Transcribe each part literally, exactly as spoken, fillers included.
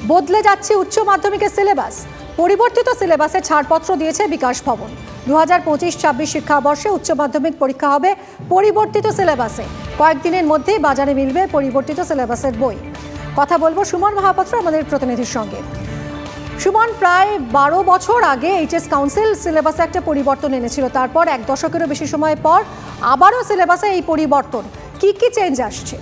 বদলে যাচ্ছে উচ্চ মাধ্যমিকের সিলেবাস। পরিবর্তিত সিলেবাসে ছাড়পত্র দিয়েছে বিকাশ ভবন। দু হাজার পঁচিশ ছাব্বিশ শিক্ষাবর্ষে উচ্চ মাধ্যমিক পরীক্ষা হবে পরিবর্তিত সিলেবাসে। কয়েকদিনের মধ্যেই বাজারে মিলবে পরিবর্তিত সিলেবাসের বই। কথা বলবো সুমন মহাপাত্র আমাদের প্রতিনিধির সঙ্গে। সুমন, প্রায় বারো বছর আগে এইচএস কাউন্সিল সিলেবাসে একটা পরিবর্তন এনেছিল, তারপর এক দশকেরও বেশি সময় পর আবারও সিলেবাসে এই পরিবর্তন, কি কি চেঞ্জ আসছে?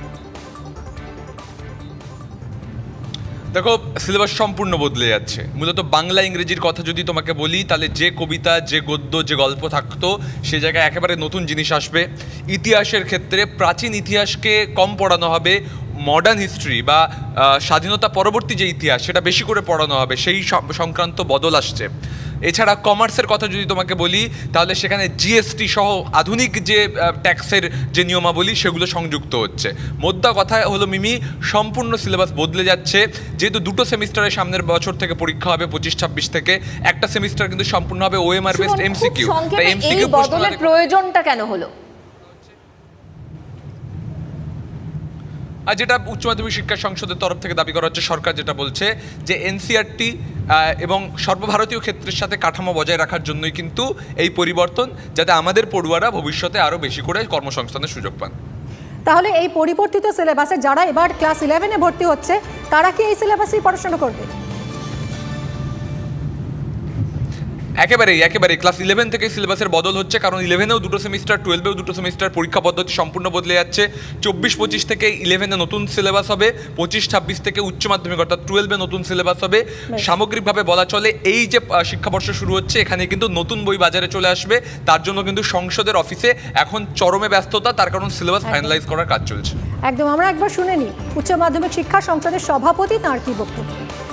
দেখো, সিলেবাস সম্পূর্ণ বদলে যাচ্ছে। মূলত বাংলা ইংরেজির কথা যদি তোমাকে বলি, তাহলে যে কবিতা, যে গদ্য, যে গল্প থাকতো সে জায়গায় একেবারে নতুন জিনিস আসবে। ইতিহাসের ক্ষেত্রে প্রাচীন ইতিহাসকে কম পড়ানো হবে, মডার্ন হিস্ট্রি বা স্বাধীনতা পরবর্তী যে ইতিহাস সেটা বেশি করে পড়ানো হবে, সেই সংক্রান্ত বদল আসছে। এছাড়া কমার্সের কথা যদি তোমাকে বলি, তাহলে সেখানে জিএসটি সহ আধুনিক যে ট্যাক্সের যে নিয়মাবলী সেগুলো সংযুক্ত হচ্ছে। মোদ্দা কথা হলো মিমি, সম্পূর্ণ সিলেবাস বদলে যাচ্ছে। যেহেতু দুটো সেমিস্টারের সামনের বছর থেকে পরীক্ষা হবে, পঁচিশ ছাব্বিশ থেকে, একটা সেমিস্টার কিন্তু সম্পূর্ণ হবে ওএমআর বেসড এমসিকিউ। তাই এমসিকিউ বদলের প্রয়োজনটা কেন হলো? আর যেটা উচ্চ মাধ্যমিক শিক্ষা সংসদের তরফ থেকে দাবি করা হচ্ছে, সরকার যেটা বলছে যে এনসিইআরটি এবং সর্বভারতীয় ক্ষেত্রের সাথে কাঠামো বজায় রাখার জন্যই কিন্তু এই পরিবর্তন, যাতে আমাদের পড়ুয়ারা ভবিষ্যতে আরও বেশি করে কর্মসংস্থানের সুযোগ পান। তাহলে এই পরিবর্তিত সিলেবাসে যারা এবার ক্লাস ইলেভেনে ভর্তি হচ্ছে তারা কি এই সিলেবাসেই পড়াশোনা করবে? একেবারেই একেবারেই ক্লাস ইলেভেন থেকে সিলেবাসের বদল হচ্ছে, কারণ ইলেভেনেও দুটো সেমিস্টার, টুয়েলভেও দুটো সেমিস্টার, পরীক্ষা পদ্ধতি সম্পূর্ণ বদলে যাচ্ছে। চব্বিশ পঁচিশ থেকে ইলেভেনে নতুন সিলেবাস হবে, পঁচিশ ছাব্বিশ থেকে উচ্চ মাধ্যমিক অর্থাৎ টুয়েলভে নতুন সিলেবাস হবে। সামগ্রিকভাবে বলা চলে এই যে শিক্ষাবর্ষ শুরু হচ্ছে, এখানে কিন্তু নতুন বই বাজারে চলে আসবে। তার জন্য কিন্তু সংসদের অফিসে এখন চরমে ব্যস্ততা, তার কারণ সিলেবাস ফাইনালাইজ করার কাজ চলছে। একদম, আমরা একবার শুনে নিই উচ্চ মাধ্যমিক শিক্ষা সংসদের সভাপতি তার কি বক্তব্য।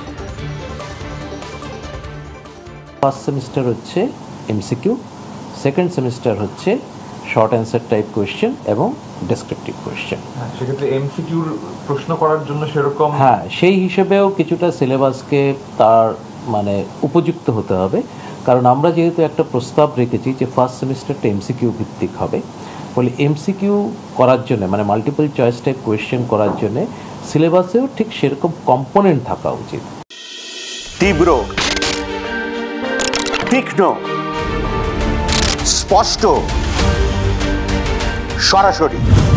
ফার্স্ট সেমিস্টার হচ্ছে এমসিকিউ, সেকেন্ড সেমিস্টার হচ্ছে শর্ট অ্যান্সার টাইপ কোয়েশ্চেন এবং ডেসক্রিপটিভ কোয়েশ্চেন। হ্যাঁ, সেক্ষেত্রে এমসিকিউর প্রশ্ন করার জন্য সেরকম হ্যাঁ সেই হিসেবেও কিছুটা সিলেবাসকে তার মানে উপযুক্ত হতে হবে, কারণ আমরা যেহেতু একটা প্রস্তাব রেখেছি যে ফার্স্ট সেমিস্টারটা এমসিকিউ ভিত্তিক হবে, বলে এমসিকিউ করার জন্য মানে মাল্টিপল চয়েস টাইপ কোয়েশ্চেন করার জন্য সিলেবাসেও ঠিক সেরকম কম্পোনেন্ট থাকা উচিত। তীব্র, তীক্ষ্ণ, স্পষ্ট, সরাসরি।